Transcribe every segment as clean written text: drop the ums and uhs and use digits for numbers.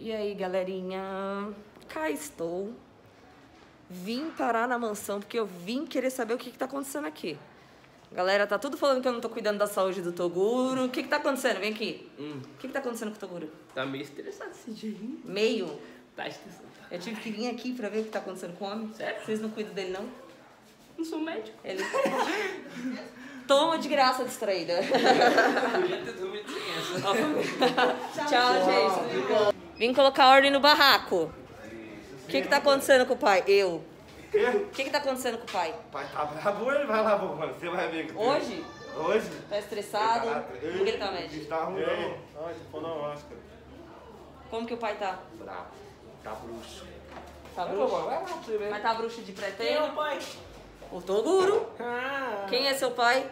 E aí, galerinha? Cá estou. Vim parar na mansão porque eu vim querer saber o que tá acontecendo aqui. Galera, tá tudo falando que eu não tô cuidando da saúde do Toguro. O que tá acontecendo? Vem aqui. O que tá acontecendo com o Toguro? Tá meio estressado esse dia. Meio? Tá estressado. Eu tive que vir aqui pra ver o que tá acontecendo com o homem. Sério? Vocês não cuidam dele, não? Não sou médico. Ele... Toma de graça, distraída. Podia ter dormido sem essa. Tchau, gente. Vim colocar ordem no barraco. O que tá acontecendo com o pai? Eu. O que tá acontecendo com o pai? O pai tá bravo, ele vai lá, mano. Você vai ver. Hoje? Hoje? Tá estressado? Ele Ele tá médico. tá ruim, não. Ai, tô na máscara. Como que o pai tá? Bravo. Tá bruxo. Tá Vai, bruxo? vai lá pra você ver. Mas tá bruxo de Quem é pré-treino? o pai? O Toguro. Ah. Quem é seu pai?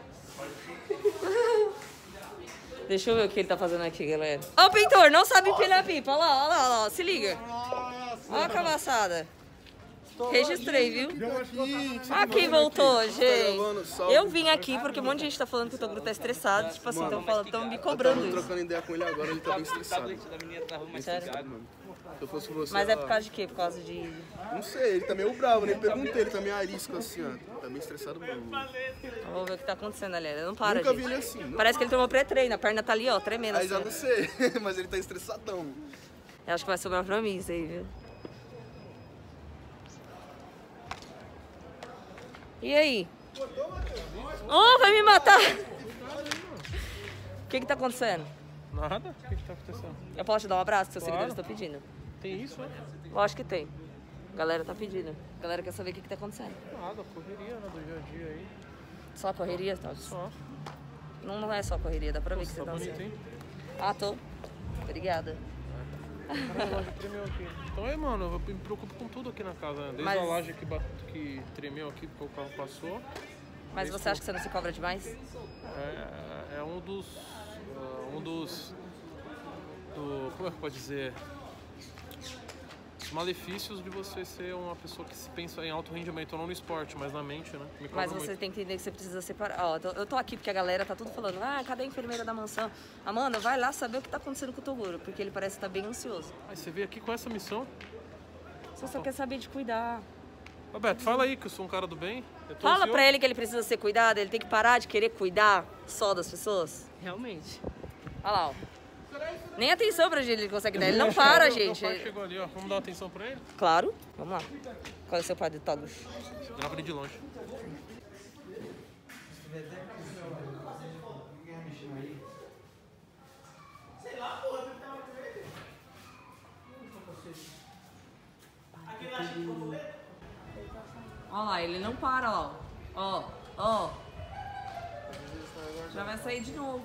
Deixa eu ver o que ele tá fazendo aqui, galera. Ó, o pintor, não sabe empinar a pipa. Olha lá, olha lá, olha lá. Se liga. Olha a cabaçada. Registrei, viu? Aqui voltou, gente. Eu vim aqui porque um monte de gente tá falando que o Toguro tá estressado. Tipo assim, estão me cobrando Eu tava isso. trocando ideia com ele agora, ele tá bem estressado. Da menina tava mais Sério? ligado. Se eu fosse você... Mas é por causa de quê? Por causa de... Não sei, ele tá meio bravo, nem perguntei, ele tá meio arisco assim, ó. Tá meio estressado mesmo. Vamos ver o que tá acontecendo, galera. Não para, Nunca vi gente. ele assim. Não. Parece que ele tomou pré-treino. A perna tá ali, ó, tremendo Aí assim. já não sei, mas ele tá estressadão. Eu acho que vai sobrar pra mim isso aí, viu? E aí? Oh, vai me matar! O que tá acontecendo? Nada? O que tá acontecendo? Eu posso te dar um abraço que seus Claro. seguidores estão pedindo? Tem isso, né? Lógico que tem. A galera tá pedindo. A galera quer saber o que tá acontecendo. Nada, correria, né? Do dia a dia aí. Só correria, tá? Só. Não é só correria, dá pra ver que você Tá tá bonito, ansioso. hein? Ah, tô. Obrigada. Caralho, a laje tremeu aqui. Então aí, mano, eu me preocupo com tudo aqui na casa, né? Desde Mas- a laje que tremeu aqui porque o carro passou. Mas você acha que você não se cobra demais? É um dos... como é que pode dizer? Os malefícios de você ser uma pessoa que se pensa em alto rendimento, não no esporte, mas na mente, né? Me cobra Mas você muito. tem que entender que você precisa separar. Ó, eu tô aqui porque a galera tá tudo falando, cadê a enfermeira da mansão? Amanda, vai lá saber o que tá acontecendo com o Toguro, porque ele parece estar bem ansioso. Aí você veio aqui com essa missão. Você só quer saber de cuidar. Roberto, fala aí que eu sou um cara do bem. Eu tô Fala ansioso. pra ele que ele precisa ser cuidado, ele tem que parar de querer cuidar só das pessoas. Realmente. Olha lá, ó. Nem atenção pra ele consegue dar, ele não para, Meu gente. pai chegou ali, ó. Vamos dar atenção pra ele? Claro, vamos lá. Qual é o seu pai de Toguro? Grava ele de longe. Olha lá, ele não para, ó. Ó. Já vai sair de novo.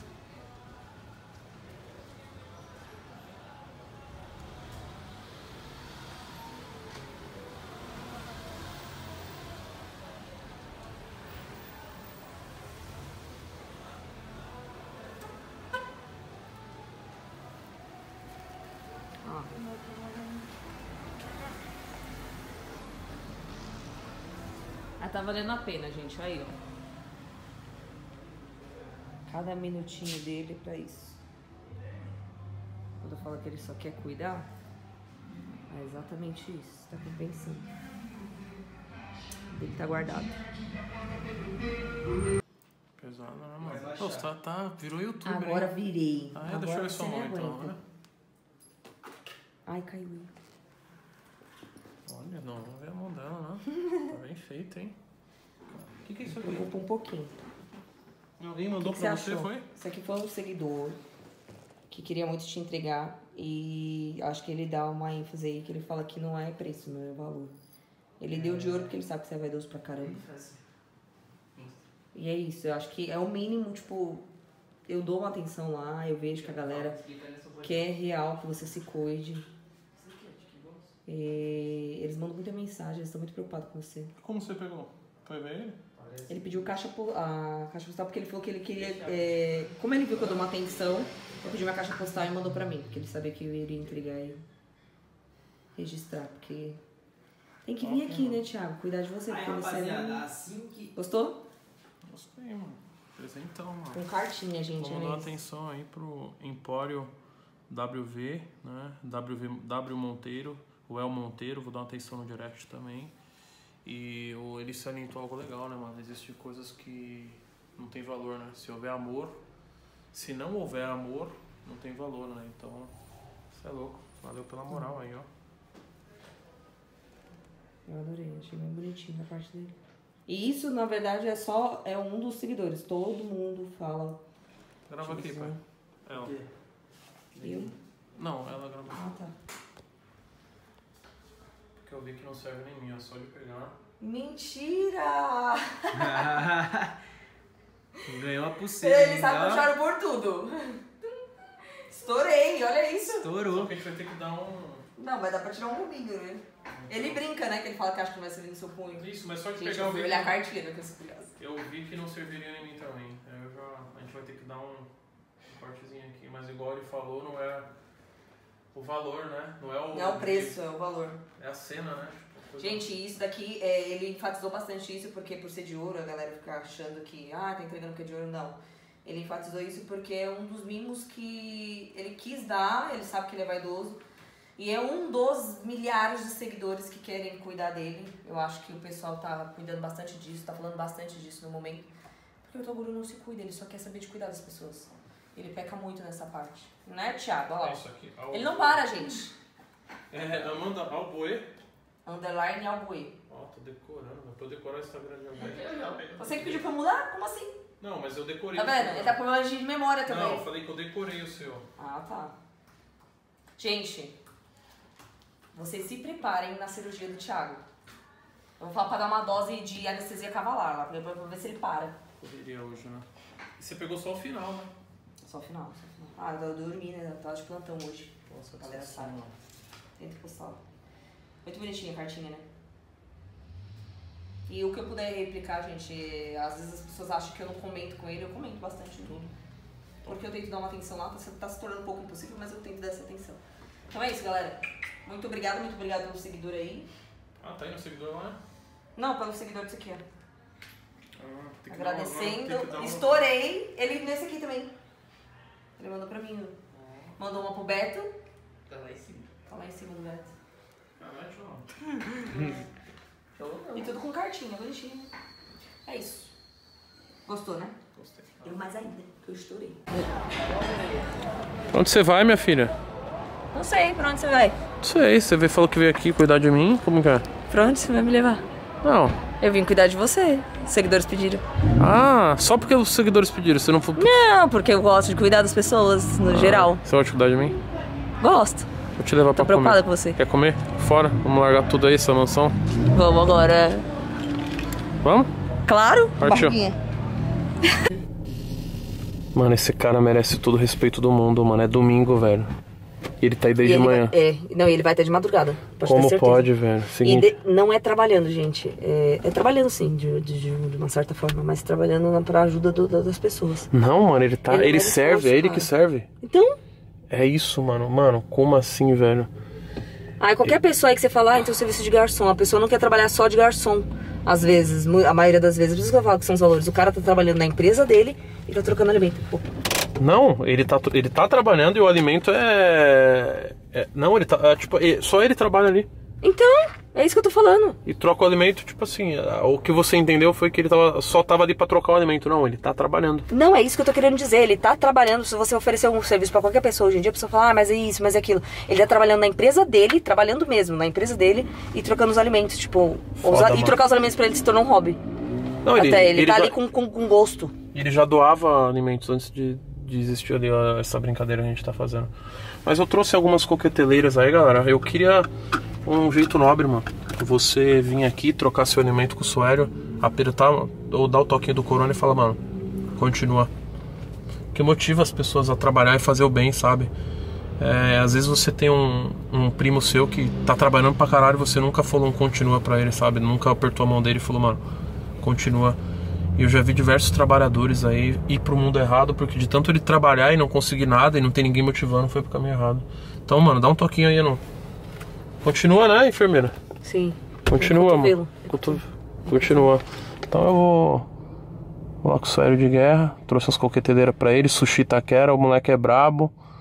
Ó. Ah, tá valendo a pena, gente. Aí, ó. Cada minutinho dele é pra isso. Quando eu falo que ele só quer cuidar, é exatamente isso. Tá compensando. Ele tá guardado. Pesado, né, mano? Pô, você virou youtuber, Agora hein? virei. Ah, Agora deixa eu ver você sua mão me então, aguenta. né? Ai, caiu. Olha, não, vamos ver a mão dela, né? Tá bem feito, hein? O que é isso aqui? Preocupa um pouquinho. Alguém O mandou que pra você você, achou? foi? Isso aqui foi um seguidor que queria muito te entregar e acho que ele dá uma ênfase aí que ele fala que não é preço, não é valor. Ele deu de ouro porque ele sabe que você é vaidoso pra caramba. E é isso, eu acho que é o mínimo, tipo, eu dou uma atenção lá, eu vejo que a galera quer real que você se cuide. E eles mandam muita mensagem, eles estão muito preocupados com você. Como você pegou? Foi ver ele? Ele pediu a caixa postal porque ele falou que ele queria... como ele viu que eu dou uma atenção, ele pediu uma caixa postal e mandou pra mim. Porque ele sabia que eu iria entregar e registrar. Porque tem que vir aqui, né, Thiago? Cuidar de você. Porque você não... assim que... Gostou? Gostei, mano. Presentão, mano. Com cartinha, gente. Vamos né? dar atenção aí pro Empório WV, né? W Monteiro, o El Monteiro, vou dar uma atenção no direct também. E ele salientou algo legal, né, mano? Existem coisas que não tem valor, né? Se houver amor, se não houver amor, não tem valor, né? Então, você é louco. Valeu pela moral aí, ó. Eu adorei, achei bem bonitinho a parte dele. E isso, na verdade, é um dos seguidores. Todo mundo fala. Grava aqui, pai. Ela. Eu? Não, ela grava. Ah, tá. Porque eu vi que não serve nem minha, só de pegar. Mentira! Ganhou a pulseira. Ele sabe puxar por tudo. Estourei, olha isso. Estourou. Só que a gente vai ter que dar um... Não, vai dar pra tirar um rubinho, né? Ele brinca, né? Que ele fala que acha que não vai servir no seu punho. Isso, mas só de Gente, pegar eu o fui vídeo. olhar a cartilha que eu sou curiosa. Eu vi que não serviria em mim também. A gente vai ter que dar um cortezinho aqui. Mas igual ele falou, não é o valor, né? Não é o preço, é o valor. É a cena, né? Gente, isso daqui, ele enfatizou bastante isso porque por ser de ouro, a galera fica achando que, tá entregando que é de ouro, não. Ele enfatizou isso porque é um dos mimos que ele quis dar, ele sabe que ele é vaidoso. E é um dos milhares de seguidores que querem cuidar dele. Eu acho que o pessoal tá cuidando bastante disso, tá falando bastante disso no momento. Porque o Toguro não se cuida, ele só quer saber de cuidar das pessoas. Ele peca muito nessa parte. Não é, Thiago? Olha lá. Isso aqui. Ele não para, gente. Amanda Alboe. Underline Albuê. Ó, tô decorando. Pra eu decorar o Instagram de alguém. Você que pediu pra eu mudar? Como assim? Não, mas eu decorei. Tá vendo? Ele tá com problema de memória também. Não, eu falei que eu decorei o seu. Ah, tá. Gente, vocês se preparem na cirurgia do Thiago. Eu vou falar pra dar uma dose de anestesia cavalar lá, pra ver se ele para. Poderia hoje, né? E você pegou só o final, né? Só o final, só o final. Eu dormi, né? Eu tava de plantão hoje. Nossa, A galera sabe. Tenta postar. Muito bonitinha a cartinha, né? E o que eu puder replicar, gente, às vezes as pessoas acham que eu não comento com ele, eu comento bastante tudo. Porque eu tento dar uma atenção lá, tá se tornando um pouco impossível, mas eu tento dar essa atenção. Então é isso, galera. Muito obrigado pelo seguidor aí. Ah, tá aí no seguidor lá, né? Não, pelo seguidor desse aqui, ó. Tem que Agradecendo. dar uma- Estourei. Ele nesse aqui também. Ele mandou pra mim. Mandou uma pro Beto. Tá lá em cima. Tá lá em cima do Beto. Caralho, E tudo com cartinha, bonitinho. É isso. Gostou, né? Gostei. Eu mais ainda, que eu estourei. Pra onde você vai, minha filha? Não sei, pra onde você vai? Não sei, você falou que veio aqui cuidar de mim? Como que é? Pra onde você vai me levar? Não. Eu vim cuidar de você. Os seguidores pediram. Ah, só porque os seguidores pediram, você não for... Não, porque eu gosto de cuidar das pessoas, no geral. Você vai cuidar de mim? Gosto. Vou te levar pra comer. Tô preocupada com você. Quer comer? Fora? Vamos largar tudo aí, essa mansão? Vamos agora. Vamos? Claro. Partiu. Barquinha. Mano, esse cara merece todo o respeito do mundo, mano. É domingo, velho. E ele tá aí desde manhã. Não, ele vai até de madrugada. Como pode, velho? Seguinte. Não é trabalhando, gente. É trabalhando sim, de uma certa forma, mas trabalhando pra ajuda das pessoas. Não, mano, ele tá. Ele serve, esforço, é ele cara. que serve. Então, É isso, mano. Mano, como assim, velho? qualquer pessoa aí que você fala, então serviço de garçom, a pessoa não quer trabalhar só de garçom. Às vezes, a maioria das vezes, por isso que eu falo que são os valores. O cara tá trabalhando na empresa dele e tá trocando alimento. Pô. Não, ele tá trabalhando e o alimento não, ele tá. Tipo, só ele trabalha ali. Então, é isso que eu tô falando. E troca o alimento, tipo assim, o que você entendeu foi que ele só tava ali pra trocar o alimento. Não, ele tá trabalhando. Não, é isso que eu tô querendo dizer. Ele tá trabalhando. Se você oferecer um serviço pra qualquer pessoa hoje em dia, a pessoa fala, mas é isso, mas é aquilo. Ele tá trabalhando na empresa dele, trabalhando mesmo, na empresa dele e trocando os alimentos. Tipo, Foda, trocar os alimentos pra ele se tornar um hobby. Não, Ele tá já, ali com gosto. Ele já doava alimentos antes de existir ali essa brincadeira que a gente tá fazendo. Mas eu trouxe algumas coqueteleiras aí, galera. Eu queria um jeito nobre, mano. Você vir aqui, trocar seu alimento com o suério, apertar ou dar o toquinho do corona e falar, mano, continua. Que motiva as pessoas a trabalhar e fazer o bem, sabe? Às vezes você tem um primo seu que tá trabalhando pra caralho e você nunca falou um continua pra ele, sabe? Nunca apertou a mão dele e falou, mano, continua. E eu já vi diversos trabalhadores aí ir pro mundo errado porque de tanto ele trabalhar e não conseguir nada e não ter ninguém motivando, foi pro caminho errado. Então, mano, dá um toquinho aí, não. Continua, né, enfermeira? Sim. Continua, mano. Continua. Então eu vou lá com o suério de guerra. Trouxe umas coqueteleiras pra ele. Sushi taquera. O moleque é brabo.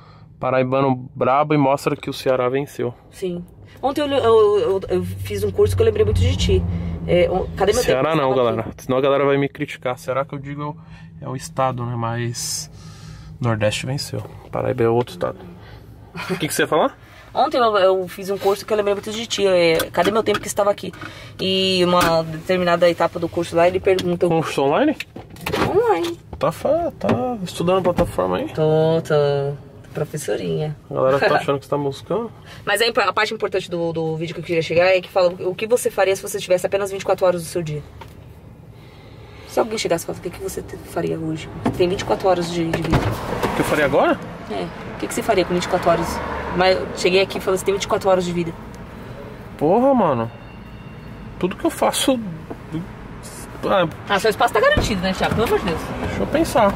Paraibano brabo e mostra que o Ceará venceu. Sim. Ontem eu fiz um curso que eu lembrei muito de ti. Cadê meu Ceará tempo? não, galera. Aqui. Senão a galera vai me criticar. Será que eu digo é o estado, né? Mas Nordeste venceu. Paraíba é outro estado. O que você ia falar? Ontem eu fiz um curso que eu lembrei muito de ti. Cadê meu tempo que estava aqui? E uma determinada etapa do curso lá, ele pergunta... Curso online? Online. Tá estudando a plataforma aí? Tô. Professorinha. A galera tá achando que você tá buscando. Mas aí a parte importante do vídeo que eu queria chegar é que fala o que você faria se você tivesse apenas 24 horas do seu dia. Se alguém chegasse e falasse, o que você faria hoje? Você tem 24 horas de vida. O que eu faria agora? O que você faria com 24 horas? Mas cheguei aqui e falei, você tem 24 horas de vida. Porra, mano. Tudo que eu faço... seu espaço tá garantido, né, Thiago? Pelo amor de Deus. Deixa eu pensar.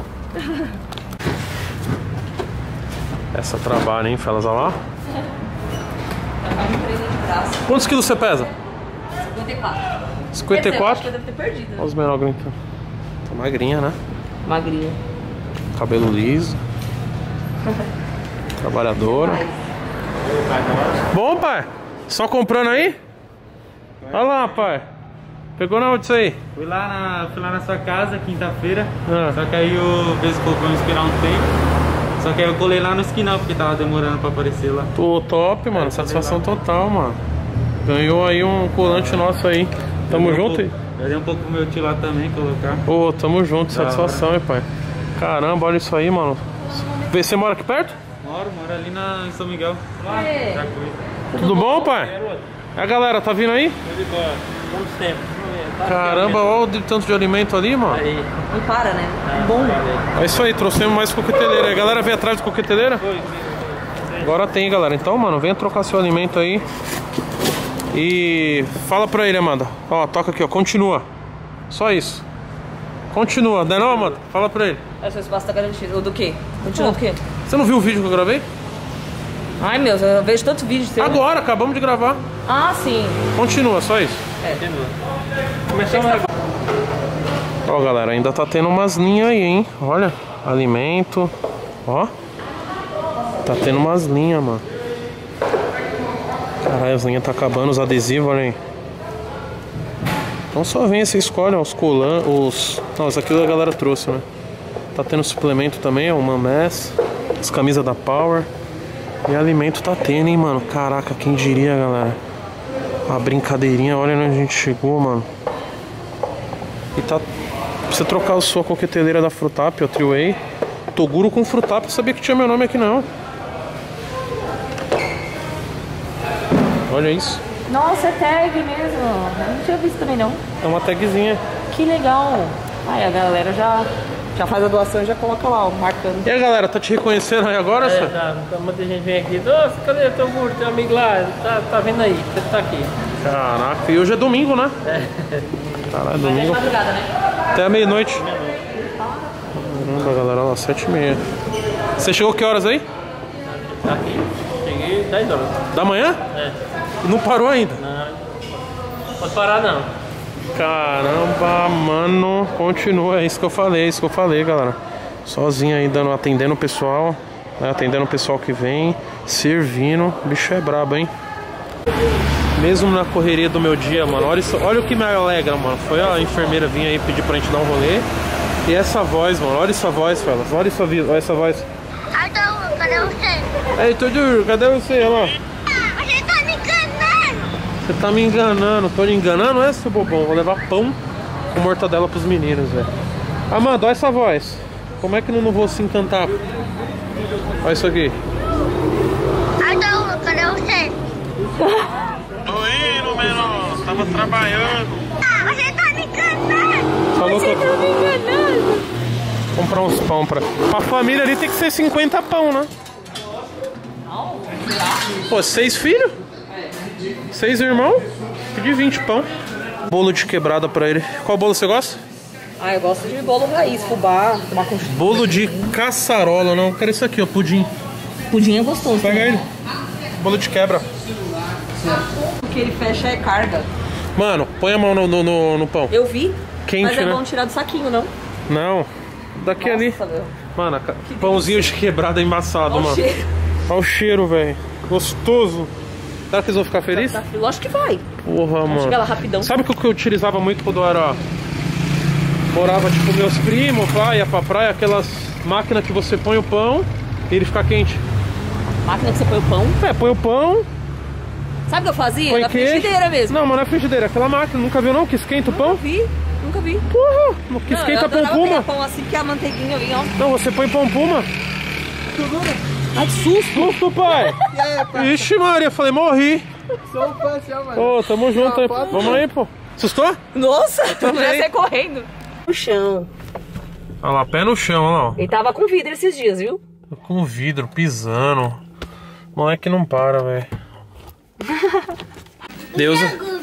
Essa trabalha, hein, Felas, olha lá. Quantos quilos você pesa? 54. 54? Acho que eu devo ter perdido. Olha os menores gritando. Tá magrinha, né? Magrinha. Cabelo liso. Trabalhadora. Bom, pai? Só comprando aí? Olha lá, pai. Pegou na onde isso aí? Fui lá na sua casa, quinta-feira. Ah. Só que aí o Bezo colocou pra me esperar um tempo. Só que aí eu colei lá no esquinal, porque tava demorando pra aparecer lá. Pô, top, mano. Satisfação total, mano. Ganhou aí um colante nosso aí. Tamo junto aí? Eu dei um pouco pro meu tio lá também, colocar. Pô, tamo junto. Satisfação, hein, pai. Caramba, olha isso aí, mano. Você mora aqui perto? Moro ali em São Miguel. Lá, Tudo bom, pai? A galera, tá vindo aí? Quanto tempo? Caramba, olha o tanto de alimento ali, mano. Não para, né? Bom. É isso aí, trouxemos mais coqueteleira. A galera veio atrás de coqueteleira? Agora tem, galera. Então, mano, venha trocar seu alimento aí. E fala pra ele, Amanda. Ó, toca aqui, ó. Continua. Só isso. Continua. Não é não, Amanda? Fala pra ele. Seu espaço tá garantido. Ou do quê? Continua do quê? Você não viu o vídeo que eu gravei? Ai, meu, eu vejo tanto vídeo seu. Agora, acabamos de gravar. Ah, sim. Continua, só isso. Começamos agora. Ó, galera, ainda tá tendo umas linhas aí, hein? Olha, alimento. Ó. Tá tendo umas linhas, mano. Caralho, as linhas tá acabando, os adesivos, olha aí. Então só vem, você escolhe ó, os colantes, Não, isso aqui a galera trouxe, né? Tá tendo suplemento também, ó, uma mess, as camisas da Power. E alimento tá tendo, hein, mano. Caraca, quem diria, galera. A brincadeirinha, olha onde a gente chegou, mano. E tá... Pra você trocar a sua coqueteleira da Frutap, ó, Triway. Toguro com Frutap, eu sabia que tinha meu nome aqui não. Olha isso. Nossa, é tag mesmo. Eu não tinha visto também, não. É uma tagzinha. Que legal. Ai, a galera já faz a doação e já coloca lá, ó, marcando. E a galera, tá te reconhecendo aí agora, senhor? Tá, muita gente vem aqui. Nossa, cadê teu burro? Teu amigo lá? Tá vendo aí? Você tá aqui. Caraca, e hoje é domingo, né? Caralho, domingo. Madrugada, né? Até a meia-noite. Caramba, galera, lá, 7h30. Você chegou que horas aí? Tá aqui. Cheguei 10 horas. Da manhã? É. E não parou ainda? Não. Pode parar não. Caramba, mano, continua, é isso que eu falei, galera. Sozinho aí, atendendo o pessoal, né, atendendo o pessoal que vem, servindo. O bicho é brabo, hein? Mesmo na correria do meu dia, mano, olha o que me alegra, mano. Foi a enfermeira vir aí pedir pra gente dar um rolê. E essa voz, mano, olha essa voz, fellas. Olha essa voz. Adão, cadê você? Ei, Tudur, cadê você, olha lá? Você tá me enganando! Você tá me enganando, tô lhe enganando, é, seu bobão? Vou levar pão com mortadela pros meninos, velho. Amanda, olha essa voz. Como é que não vou se encantar? Olha isso aqui. Adão, cadê você? Tô indo, menor. Tava trabalhando. Você tá me enganando! Falou que eu... me enganando. Comprar uns pão pra família ali tem que ser 50 pão, né? Pô, 6 filhos? 6 irmãos? Pedi 20 pão. Bolo de quebrada pra ele. Qual bolo você gosta? Ah, eu gosto de bolo raiz, fubá, tomar com... Bolo de caçarola, não. Eu quero isso aqui, ó, pudim. Pudim é gostoso. Pega ele. Bolo de quebra. O que ele fecha é carga. Mano, põe a mão no pão. Eu vi, Quente, mas é né? bom tirar do saquinho, não? Não. Daqui ali. Nossa, meu. Mano, pãozinho de quebrada embaçado, Olha o mano. cheiro. Olha o cheiro, velho. Gostoso. Será que eles vão ficar felizes? Tá frio. Lógico que vai. Porra, mano. Chega lá rapidão. Sabe o que eu utilizava muito quando eu era... morava, tipo, meus primos, pai, ia pra praia, aquelas máquinas que você põe o pão e ele fica quente. Máquina que você põe o pão? É, põe o pão... Sabe o que eu fazia? põe Na queijo. frigideira mesmo. Não, mas não é frigideira, aquela máquina, nunca viu não? Que esquenta o pão? Nunca vi. Porra, que esquenta pão puma. Pão assim que a manteiguinha vinha, ó. Não, você põe pão puma. Ai, que susto. Susto, pai. Ixi, Maria, falei, morri. Sou um fã, seu, mano. Ô, tamo junto aí. Vamos aí, pô. Assustou? Nossa, eu também. já saí correndo. No chão. Olha lá, pé no chão, olha lá. Ó. Ele tava com vidro esses dias, viu? Com vidro, pisando. Moleque não para, velho. Deus.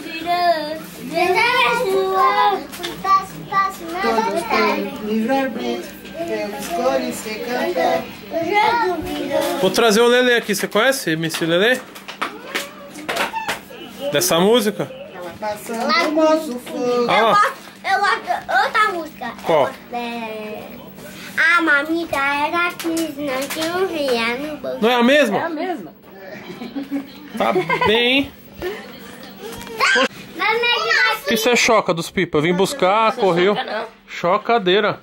Todos têm livre-arbítrio, temos cores, ser cantar. Vou trazer o Lelê aqui, você conhece MC Lelê? Dessa música? Passando o moço fogo. Eu gosto outra música. Qual? A mamita era quis, não tinha um ria no bolso. Não é a mesma? É a mesma. Tá bem. Isso é choca dos pipa. Vim buscar, correu. Chocadeira.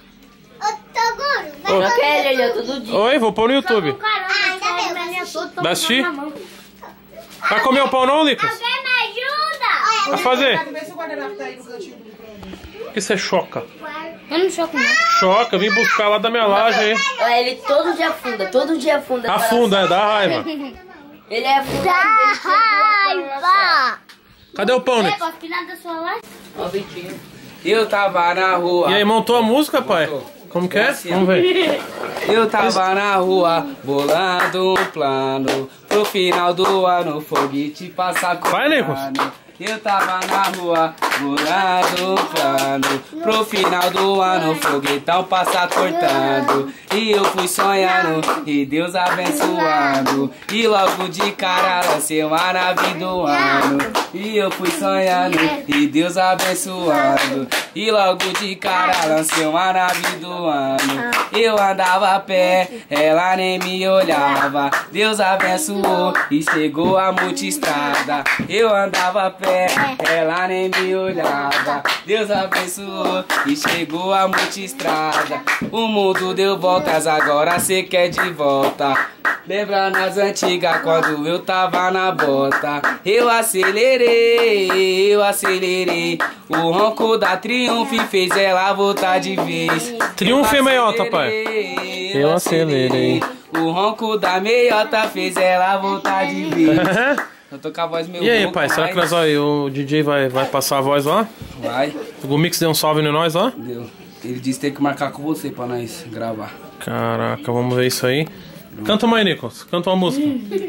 Oi, vou pôr no YouTube. Vai assistir? Vai comer o pão não, Licas? Alguém me ajuda? Vai fazer? Vê se o guardanapo tá aí no cantinho. Isso é choca. Eu não choco não. Choca, vim buscar lá da minha laje aí. Ele todo dia afunda. Afunda, é, dá raiva. Ele é afunda. Dá raiva. Cadê o pão, Nick? Ó, Vitinho. Eu tava na rua. E aí, montou a música, pai? Como que é? Vamos ver. Eu tava na rua, bolando um plano. Pro final do ano, foguete passar com vai, Nicolas. Eu tava na rua, bolando um plano. Pro final do ano, foguetão passar cortando. E eu fui sonhando, e Deus abençoando. E logo de cara lancei uma nave do ano. E eu fui sonhando, e Deus abençoando. E logo de cara lancei uma nave do ano. Eu andava a pé, ela nem me olhava. Deus abençoou e chegou a multistrada. Eu andava a pé, ela nem me olhava. Deus abençoou e chegou a multistrada. O mundo deu voltas, agora cê quer de volta. Lembra nas antigas quando eu tava na bota. Eu acelerei. O ronco da Triumph fez ela voltar de vez. Triumph é meiota, pai. Eu acelerei. O ronco da meiota fez ela voltar de vez. Eu tô com a voz meio E aí, rouca, pai, será que nós o DJ vai passar a voz lá? Vai. O Mix deu um salve em nós lá? Deu. Ele disse que tem que marcar com você pra nós gravar. Caraca, vamos ver isso aí. Canta uma aí, Nicolas. Canta uma música.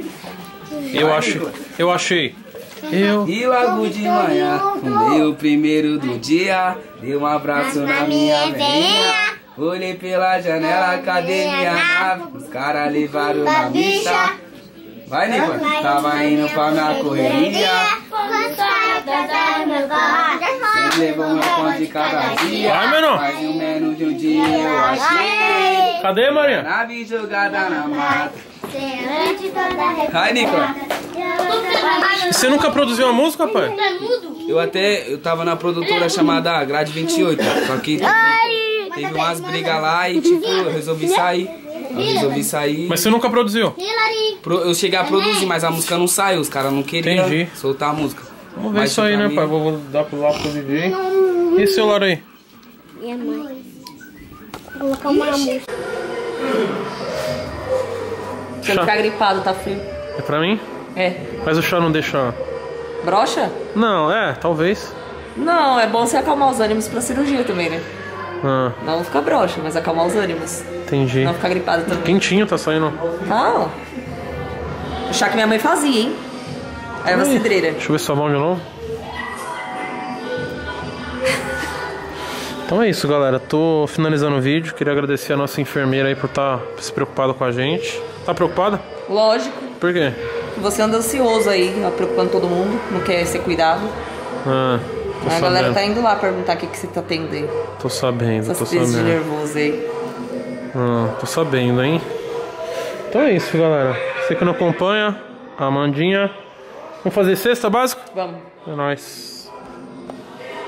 Eu achei. E logo de manhã, o meu primeiro do dia, dei um abraço na minha veinha. Olhei pela janela, cadê minha nave? Os caras levaram na bicha. Vai, Nicolas. Tava indo pra minha correria. Sempre levou meu pão de cada dia. Vai, menor. Mais ou menos de um dia eu achei. Cadê, Maria? Nave jogada na mata. Vai, Nicolas. E você nunca produziu uma música, pai? Eu tava na produtora chamada Grade 28, só que teve umas brigas lá e tipo, eu resolvi sair. Mas você nunca produziu? Eu cheguei a produzir, mas a música não saiu, os caras não queriam soltar a música. Vamos ver isso aí, né, pai? Vou dar pro lá pro DJ. E esse celular aí? Minha mãe. Vou colocar uma música. Se eu ficar gripado, tá frio. É pra mim? É. Mas o chá não deixa... Brocha? Não, talvez. Não, é bom você acalmar os ânimos pra cirurgia também, né? Ah, Não ficar broxa, mas acalmar os ânimos. entendi. Não ficar gripado também. Quentinho tá saindo. Ah, o chá que minha mãe fazia, hein? Erva cidreira. Deixa eu ver sua mão de novo. Então é isso, galera. Tô finalizando o vídeo. Queria agradecer a nossa enfermeira aí por estar se preocupado com a gente. Tá preocupada? Lógico. Por quê? Você anda ansioso aí, ó, preocupando todo mundo, não quer ser cuidado. Ah, tô A sabendo. galera tá indo lá perguntar o que você tá tendo aí. Tô sabendo, Essas tô crises de sabendo. nervoso aí. Tô sabendo, hein? Então é isso, galera. Você que não acompanha, a Amandinha. Vamos fazer cesta básica? Vamos. É nóis.